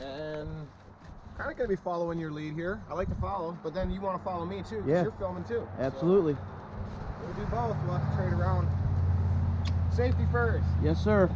and kind of going to be following your lead here. I like to follow, but then you want to follow me too, because you're filming too. Absolutely. So we'll do both. We'll have to trade around. Safety first. Yes, sir.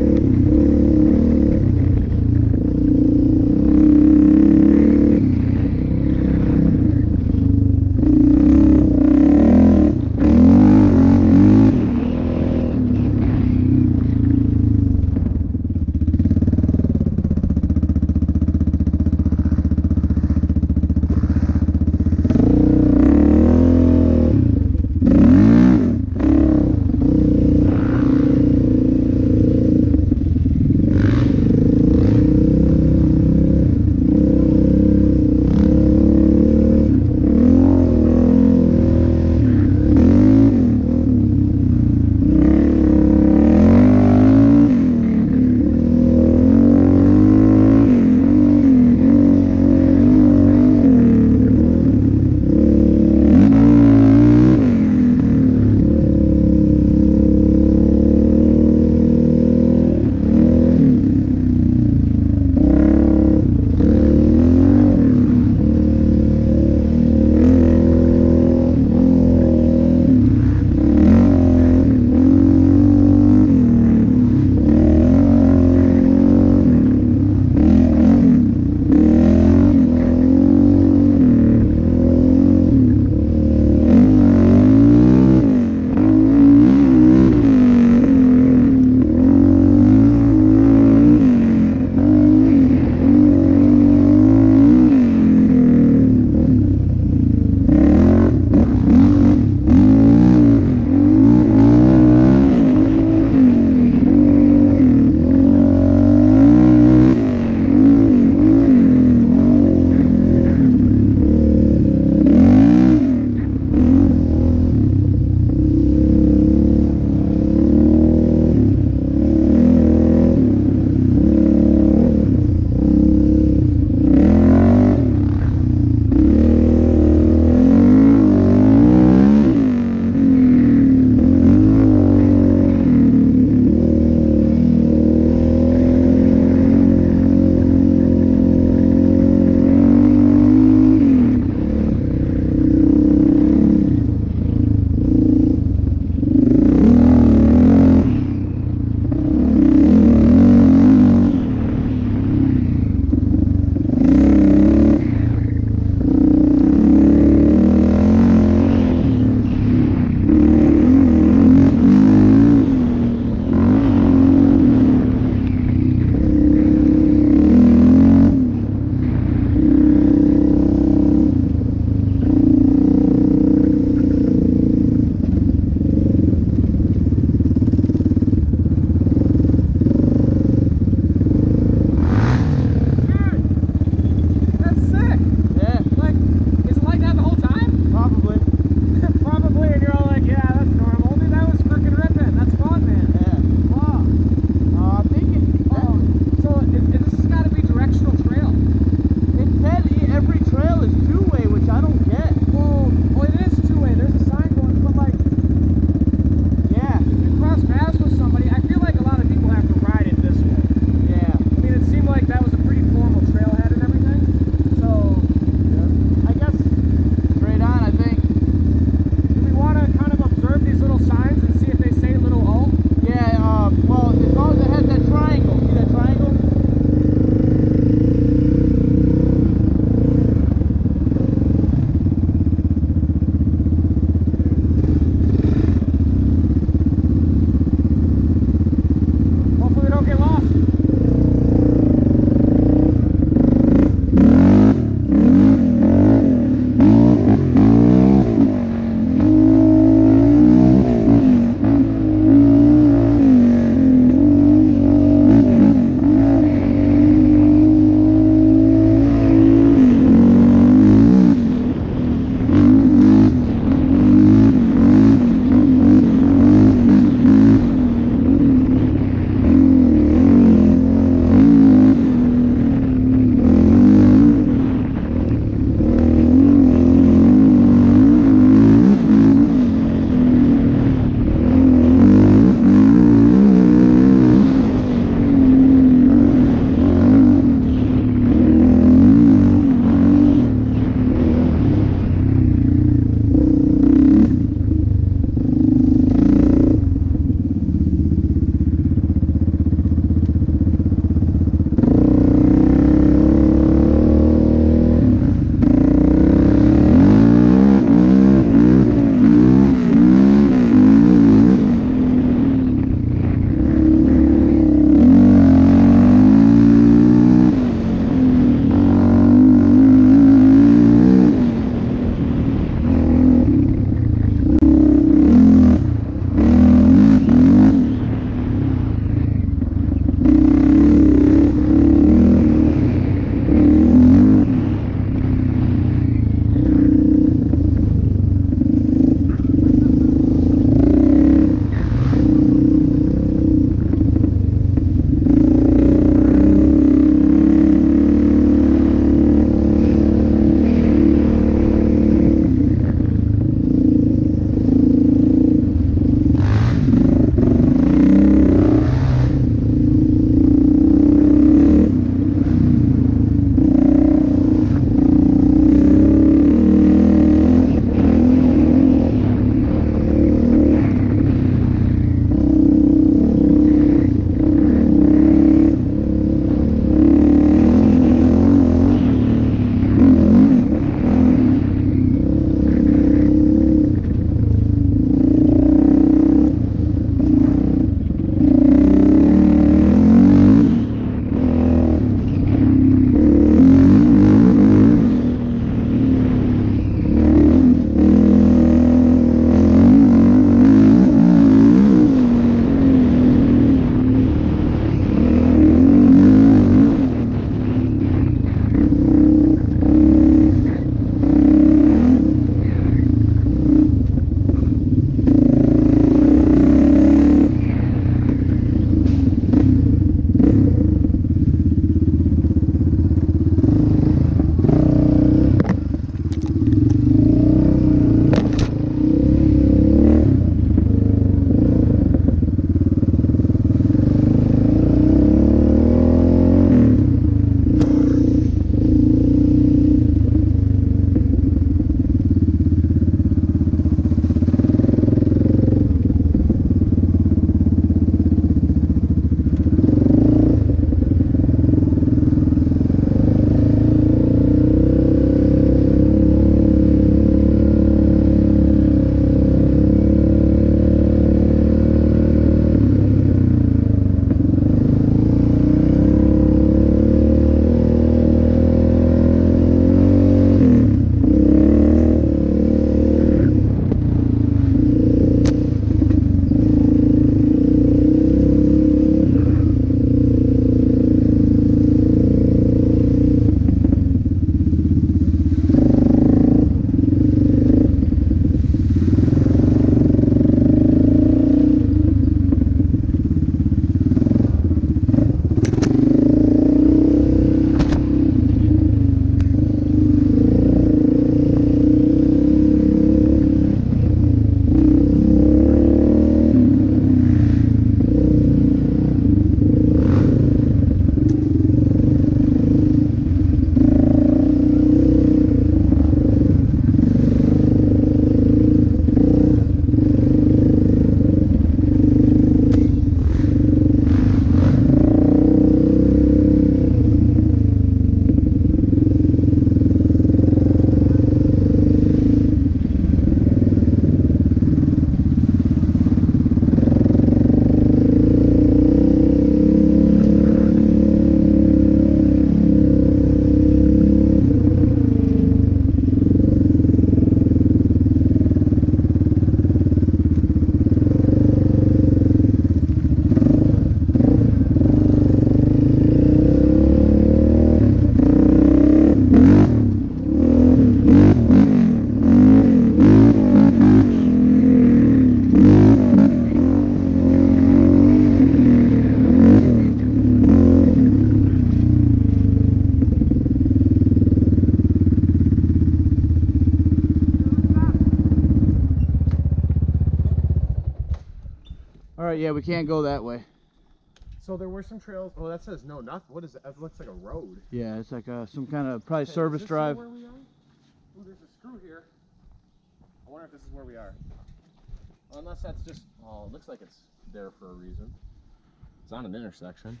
right, yeah, we can't go that way. So there were some trails. Oh, that says no, nothing. What is that? It looks like a road. Yeah, it's like some kind of probably service drive. Where we are? Ooh, there's a screw here. I wonder if this is where we are. Unless that's just. Oh, it looks like it's there for a reason. It's on an intersection.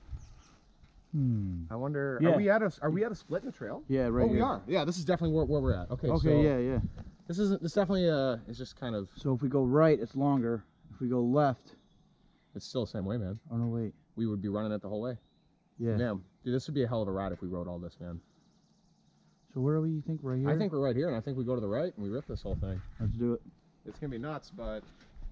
I wonder. Yeah. Are we at a split in the trail? Yeah, right. Oh, we are. Yeah, this is definitely where we're at. Okay. Okay. So Yeah. This definitely it's just kind of. So if we go right, it's longer. If we go left, it's still the same way, man. Oh no, wait. We would be running it the whole way. Yeah. Damn, dude, this would be a hell of a ride if we rode all this, man. So where are we? You think right here? I think we're right here, and I think we go to the right and we rip this whole thing. Let's do it. It's gonna be nuts, but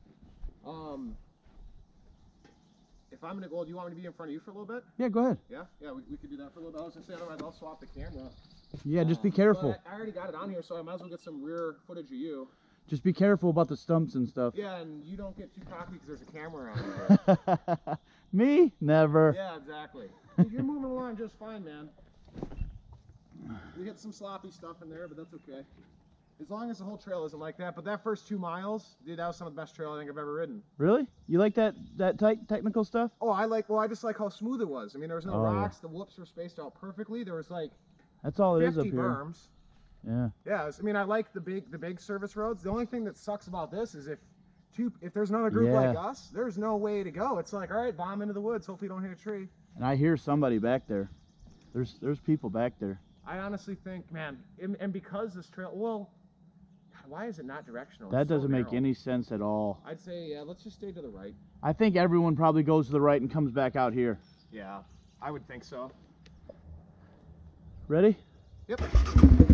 if I'm gonna go, do you want me to be in front of you for a little bit? Yeah, go ahead. Yeah, we could do that for a little bit. I was gonna say otherwise I'll swap the camera. Yeah, just be careful. I already got it on here, so I might as well get some rear footage of you. Just be careful about the stumps and stuff. Yeah, and you don't get too cocky because there's a camera on here. Me? Never. Yeah, exactly. Dude, you're moving along just fine, man. We hit some sloppy stuff in there, but that's okay. As long as the whole trail isn't like that. But that first 2 miles, dude, that was some of the best trail I think I've ever ridden. Really? You like that technical stuff? Oh, I just like how smooth it was. I mean, there was no rocks. Yeah. The whoops were spaced out perfectly. There was like that's all it is up here. 50 berms. Yeah. Yeah. I mean, I like the big service roads. The only thing that sucks about this is if there's another group like us, there's no way to go. It's like, all right, bomb into the woods. Hopefully, you don't hit a tree. And I hear somebody back there. There's people back there. I honestly think, man, and because this trail, well, why is it not directional? That doesn't make any sense at all. I'd say, yeah, let's just stay to the right. I think everyone probably goes to the right and comes back out here. Yeah, I would think so. Ready? Yep.